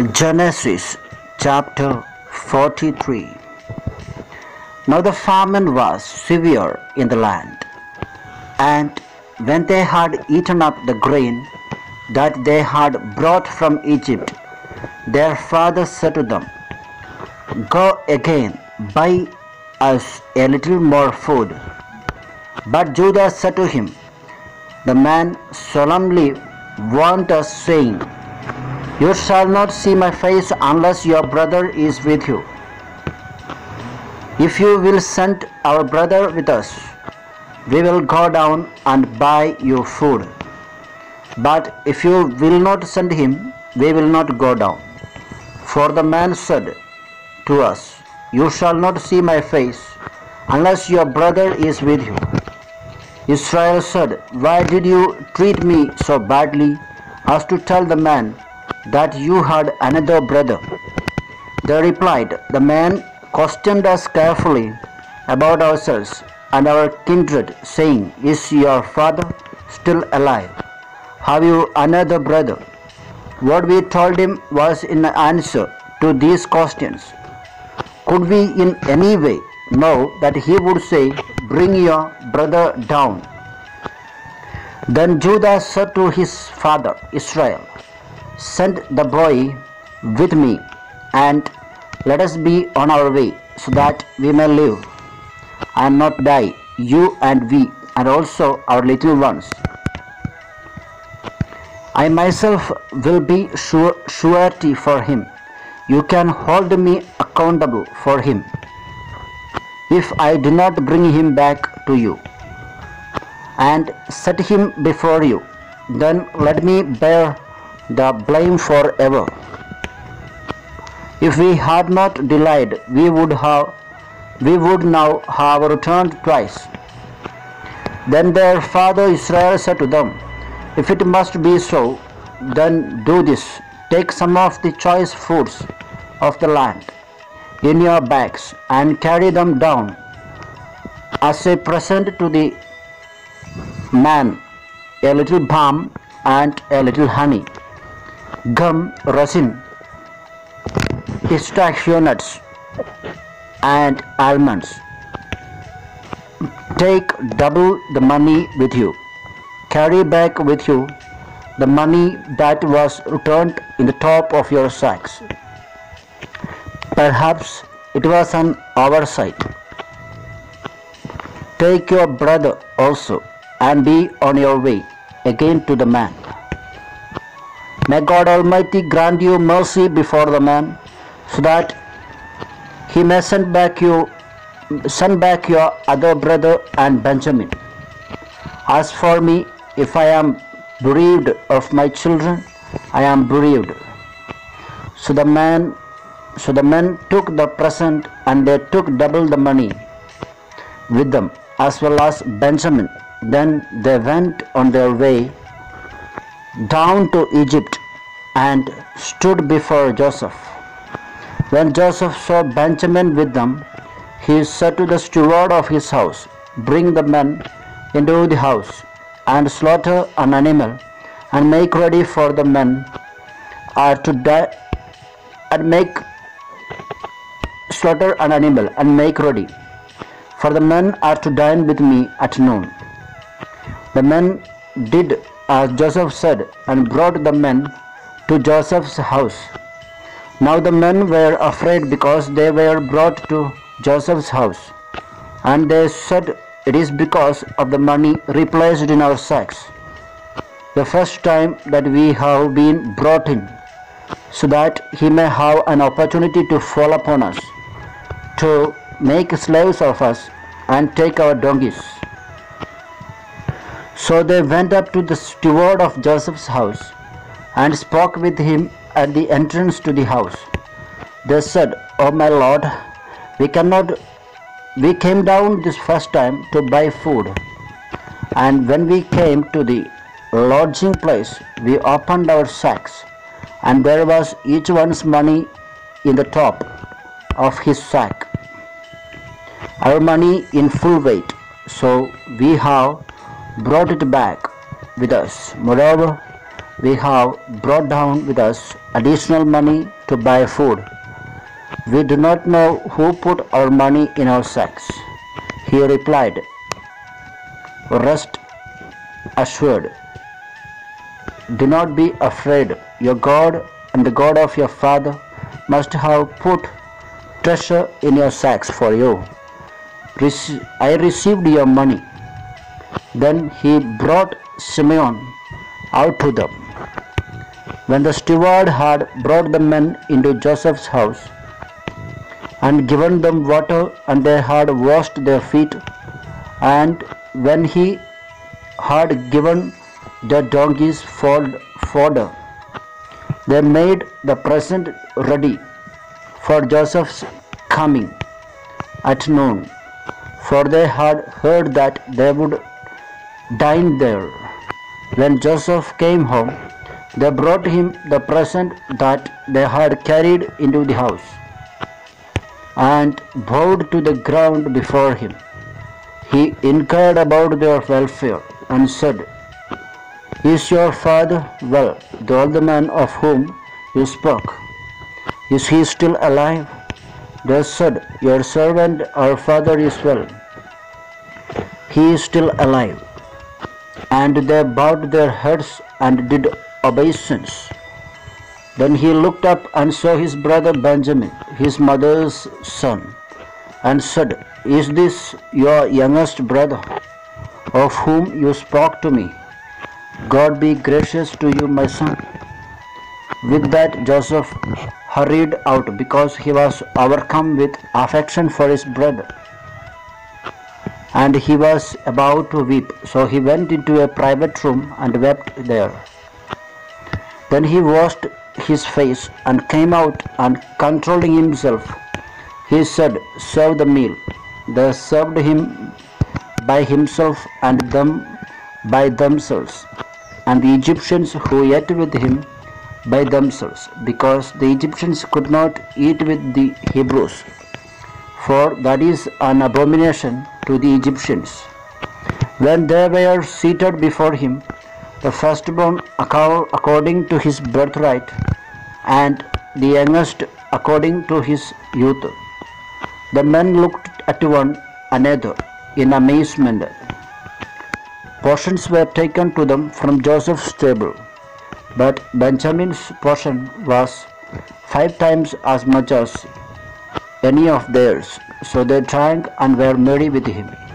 Genesis chapter 43. Now the famine was severe in the land, and when they had eaten up the grain that they had brought from Egypt, their father said to them, "Go again, buy us a little more food." But Judah said to him, "The man solemnly warned us, saying, 'You shall not see my face unless your brother is with you.' If you will send our brother with us, we will go down and buy you food. But if you will not send him, we will not go down." For the man said to us, "You shall not see my face unless your brother is with you." Israel said, "Why did you treat me so badly as to tell the man that you had another brother?" They replied, "The man questioned us carefully about ourselves and our kindred, saying, 'Is your father still alive? Have you another brother?' What we told him was in answer to these questions. Could we in any way know that he would say, 'Bring your brother down'?" Then Judah said to his father Israel, "Send the boy with me, and let us be on our way, so that we may live and not die, you and we, and also our little ones. I myself will be surety for him. You can hold me accountable for him if I do not bring him back to you and set him before you. Then let me bear the blame forever. If we had not delayed, we would now have returned twice." Then their father Israel said to them, "If it must be so, then do this. Take some of the choice foods of the land in your bags and carry them down as a present to the man, a little balm and a little honey, gum, resin, pistachio nuts, and almonds. Take double the money with you. Carry back with you the money that was returned in the top of your sacks. Perhaps it was an oversight. Take your brother also and be on your way again to the man. May God Almighty grant you mercy before the man, so that he may send back your other brother and Benjamin. As for me, if I am bereaved of my children, I am bereaved." So the men took the present, and they took double the money with them, as well as Benjamin. Then they went on their way down to Egypt and stood before Joseph. When Joseph saw Benjamin with them, he said to the steward of his house, "Bring the men into the house, and slaughter an animal, and make ready, for the men are to die, and slaughter an animal and make ready, for the men are to dine with me at noon." The men did as Joseph said, and brought the men to Joseph's house. Now the men were afraid because they were brought to Joseph's house, and they said, "It is because of the money replaced in our sacks, the first time that we have been brought in, so that he may have an opportunity to fall upon us, to make slaves of us, and take our donkeys." So they went up to the steward of Joseph's house and spoke with him at the entrance to the house. They said, "Oh my lord, we came down this first time to buy food, and when we came to the lodging place, we opened our sacks, and there was each one's money in the top of his sack, our money in full weight. So we have brought it back with us. Moreover, we have brought down with us additional money to buy food. We do not know who put our money in our sacks. He replied, Rest assured, do not be afraid. Your God and the God of your father must have put treasure in your sacks for you. I received your money. Then he brought Simeon out to them. When the steward had brought the men into Joseph's house and given them water, and they had washed their feet, and when he had given their donkeys fodder, they made the present ready for Joseph's coming at noon, for they had heard that they would dine there. When Joseph came home, they brought him the present that they had carried into the house, and bowed to the ground before him. He inquired about their welfare and said, Is your father well, the old man of whom you spoke? Is he still alive? They said, Your servant, our father, is well. He is still alive. And they bowed their heads and did obeisance. Then he looked up and saw his brother Benjamin, his mother's son, and said, Is this your youngest brother, of whom you spoke to me? God be gracious to you, my son. With that, Joseph hurried out because he was overcome with affection for his brother. And he was about to weep, so he went into a private room and wept there. Then he washed his face and came out, and controlling himself, he said, Serve the meal. They served him by himself and them by themselves, and the Egyptians who ate with him by themselves, because the Egyptians could not eat with the Hebrews, for that is an abomination to the Egyptians. When they were seated before him, the firstborn according to his birthright, and the youngest according to his youth, the men looked at one another in amazement. Portions were taken to them from Joseph's table, but Benjamin's portion was 5 times as much as any of theirs. So they drank and were merry with him.